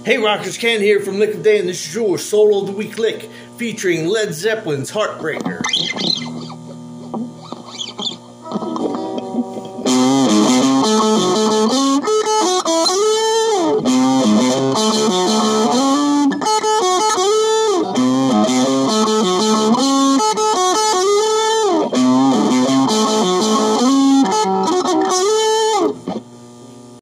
Hey Rockers, Ken here from Lick of Day, and this is your Solo of the Week Lick, featuring Led Zeppelin's Heartbreaker.